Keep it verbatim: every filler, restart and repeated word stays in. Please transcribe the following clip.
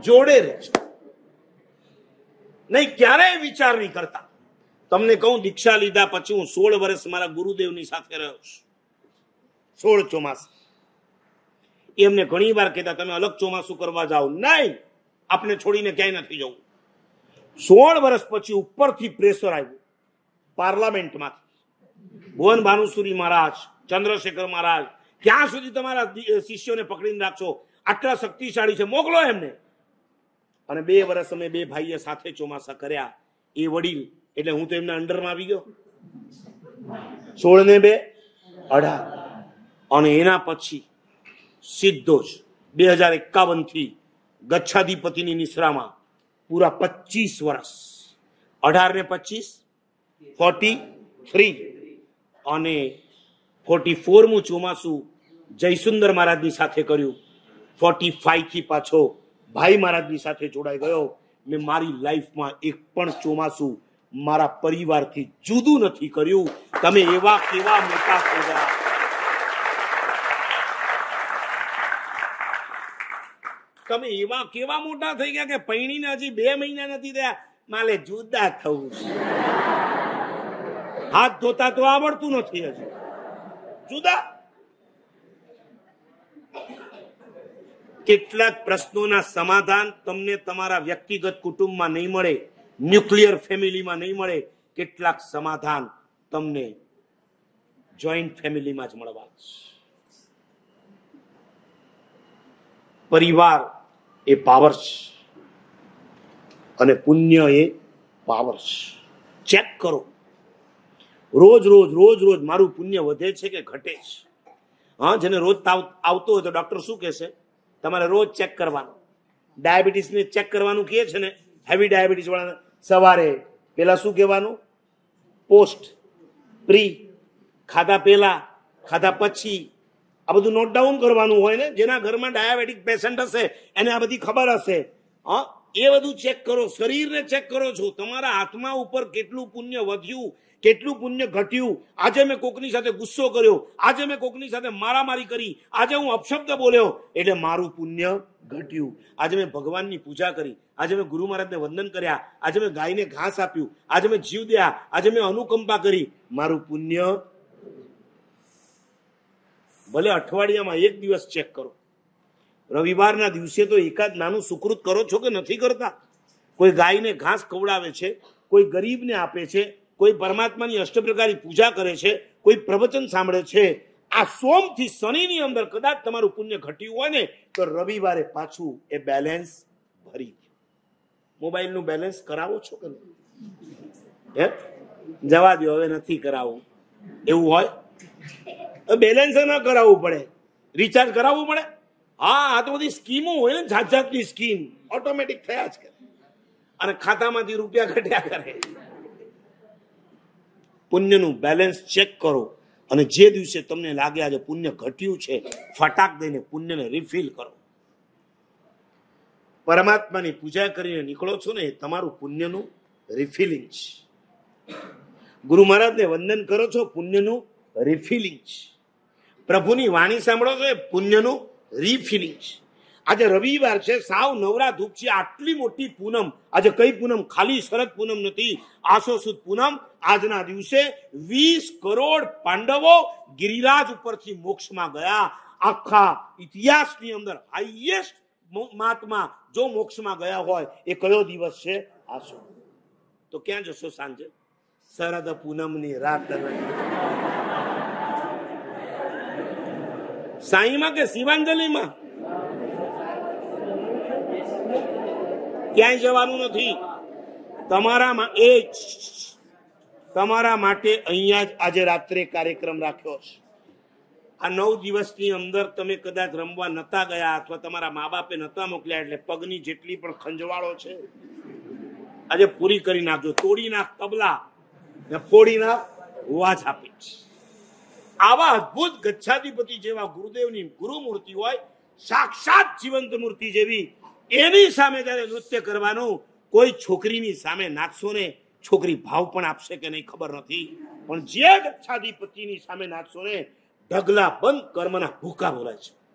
જોડે રહેજો, નહીં ક્યારેય વિચાર નહીં કરતા. તમને કહું, દીક્ષા લીધા પછી હું સોળ વર્ષ મારા ગુરુદેવની સાથે રહ્યો છું, સોળ ચોમાસા. એમને ઘણી વાર કહેતા તમે અલગ ચોમાસું કરવા જાઓ, નહીં, આપણે છોડીને ક્યાંય નથી જવું. સોળ વર્ષ પછી ઉપરથી પ્રેશર આવ્યું પાર્લામેન્ટમાંથી, ભુવન ભાનુસુરી મહારાજ, ચંદ્રશેખર મહારાજ, ક્યાં સુધી તમારા શિષ્યોને પકડીને રાખશો, આટલા શક્તિશાળી છે, મોકલો એમને. અને બે વર્ષ અમે બે ભાઈએ સાથે ચોમાસા કર્યા. એ વડીલ એટલે હું તો એમના અંડરમાં આવી ગયો. સોળ ને બે અઢાર. અને એના પછી સીધો જ બે હજાર એકાવન થી ગચ્છાધિપતિની નિશ્રામાં પૂરા પચીસ વર્ષ, અઢાર ને પચીસ ફોર્ટી થ્રી અને ફોર્ટી ફોરમું ચોમાસું જયસુંદર મહારાજની સાથે કર્યું. ફોર્ટી ફાઈવ થી પાછો ભાઈ મહારાજની સાથે જોડાઈ ગયો. મેં મારી લાઈફમાં એક પણ ચોમાસું મારા પરિવારથી જુદું નથી કર્યું. તમે એવા કેવા મોટા થઈ ગયા, તમે એવા કેવા મોટા થઈ ગયા કે પૈણીને હજી બે મહિના નથી થયા, માલે જુદા થવું છે. હાથ ધોતા તો આવડતું નથી હજી, જુદા. કેટલાક પ્રશ્નોના સમાધાન તમને તમારા વ્યક્તિગત કુટુંબમાં નહીં મળે, ન્યુક્લિયર ફેમિલીમાં નહીં મળે. કેટલાક સમાધાન તમને જોઈન્ટ ફેમિલીમાં જ મળવા. પરિવાર એ પાવર છે અને પુણ્ય એ પાવર છે. ચેક કરો રોજ રોજ રોજ રોજ મારું પુણ્ય વધે છે કે ઘટે છે. હા, જેને રોજ તાવ આવતો હોય તો ડોક્ટર શું કહેશે, તમારે રોજ ચેક કરવાનું. ડાયાબિટીસને ચેક કરવાનું કહે છે ને, હેવી ડાયાબિટીસ વાળાને સવારે પેલા શું કહેવાનું, પોસ્ટ, પ્રી, ખાધા પેલા, ખાધા પછી, આ બધું નોટ ડાઉન કરવાનું હોય ને. જેના ઘરમાં ડાયાબિટીક પેશન્ટ હશે એને આ બધી ખબર હશે. હા, એ બધું ચેક કરો, શરીરને ચેક કરો છો. તમારા આત્મા ઉપર કેટલું પુણ્ય વધ્યું, કેટલું પુણ્ય ઘટ્યું. આજે મેં કોકની સાથે ગુસ્સો કર્યો, આજે મેં કોકની સાથે મારામારી કરી, આજે હું અપશબ્દ બોલ્યો એટલે મારું પુણ્ય ઘટ્યું. આજે મેં ભગવાનની પૂજા કરી, આજે મેં ગુરુ મહારાજને વંદન કર્યા, આજે મેં ગાયને ઘાસ આપ્યું, આજે મેં જીવ દયા, આજે મેં અનુકંપા કરી, મારું પુણ્ય. ભલે અઠવાડિયામાં એક દિવસ ચેક કરો. રવિવારના દિવસે તો એકાદ નાનું સુકૃત કરો છો કે નથી કરતા? કોઈ ગાયને ઘાસ ખવડાવે છે, કોઈ ગરીબને આપે છે, કોઈ પરમાત્માની અષ્ટપ્રકારની પૂજા કરે છે, કોઈ પ્રવચન સાંભળે છે. આ સોમ થી શનિની અંદર કદાચ તમારું પુણ્ય ઘટ્યું હોય ને તો રવિવારે પાછું એ બેલેન્સ ભરી ગયું. મોબાઈલનું બેલેન્સ કરાવો છો કે નહીં? હે, જવા દો, હવે નથી કરાવવું. એવું હોય બેલેન્સ ન કરાવવું પડે, રિચાર્જ કરાવવું પડે. હા, આ તો બધી સ્કીમો હોય ને, જાત જાતની સ્કીમ ઓટોમેટિક થયા જ કરે અને ખાતામાંથી રૂપિયા ઘટ્યા કરે. પુણ્યનું બેલેન્સ ચેક કરો અને જે દિવસે તમને લાગે આજે પુણ્ય ઘટ્યું છે, ફટાક દઈને પુણ્યને રિફિલ કરો. પરમાત્માની પૂજા કરીને નીકળો છો ને, એ તમારું પુણ્યનું રિફિલિંગ છે. ગુરુ મહારાજને વંદન કરો છો, પુણ્યનું રિફિલિંગ છે. પ્રભુની વાણી સાંભળો છો, એ પુણ્યનું રિફિલિંગ છે. આજે રવિવાર છે, સાવ નવરા ધૂપ છે. આટલી મોટી પૂનમ, આજે કઈ પૂનમ, ખાલી શરદ પૂનમ નથી, આસો સુદ પૂનમ. આજના દિવસે વીસ કરોડ પાંડવો ગિરિરાજ ઉપરથી મોક્ષમાં ગયા. આખા ઇતિહાસની અંદર હાઈએસ્ટ મહાત્મા જો મોક્ષમાં ગયા હોય એ કયો દિવસ છે? આસો. તો ક્યાં જશો સાંજે? શરદ પૂનમની રાત સાઈમાં કે શિવાંજલિમાં? ક્યાંય જવાનું નથી. તમારા એ તમારા માટે અહીંયા જ આજે રાત્રે કાર્યક્રમ રાખ્યો છે. આ નવ દિવસની અંદર તમે કદાચ રમવા નતા ગયા અથવા તમારા મા બાપે નતા મોકલ્યા એટલે પગની જેટલી પણ ખંજવાળો છે આજે પૂરી કરી નાખજો. તોડી નાખ તબલા ને ફોડી નાખ વાજ આપી. આવા અદભુત ગચ્છાધિપતિ જેવા ગુરુદેવની ગુરુ મૂર્તિ હોય, સાક્ષાત જીવંત મૂર્તિ જેવી, એની સામે જયારે નૃત્ય કરવાનું, કોઈ છોકરીની સામે નાચશો ને, છોકરી ભાવ પણ આપશે કે નહીં ખબર નથી, પણ જે ગચ્છાધિપતિની સામે નાચશો ને, ઢગલા બંધ કર્મના ભૂકા બોલાય છે.